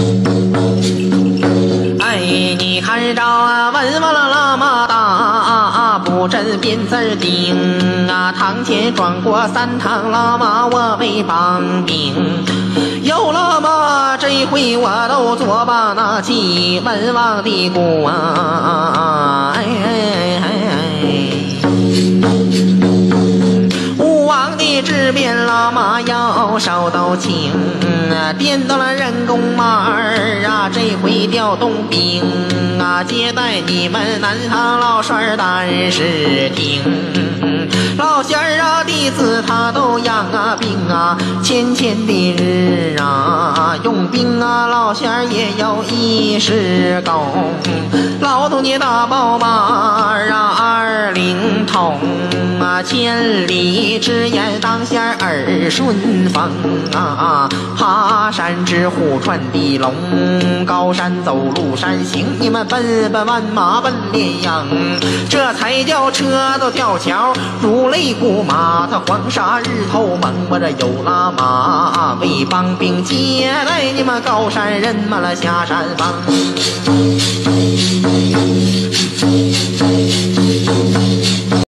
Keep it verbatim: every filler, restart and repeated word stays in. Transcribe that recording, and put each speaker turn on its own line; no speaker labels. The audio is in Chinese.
哎，你看着啊，文王了那么大，不真鞭子钉啊，堂前转过三趟喇嘛，我为帮兵。有了嘛，这回我都做罢那起文王的鼓啊！哎哎哎哎！武王的纸鞭喇嘛要烧到清，颠到了人工马儿啊，这回调动兵啊，接待你们南唐老帅但是听。老仙儿啊，弟子他都养啊病啊，千千的日啊，用兵啊，老仙儿也有一时功。老东家大宝马啊，二灵通啊，千里之言当仙儿耳顺风啊，爬山之虎穿地龙，高山走路山行，你们奔奔万马奔连阳，这才叫车子吊桥如擂鼓马，他黄沙日头蒙，我这有喇嘛为帮兵接待你们高山人们了下山房。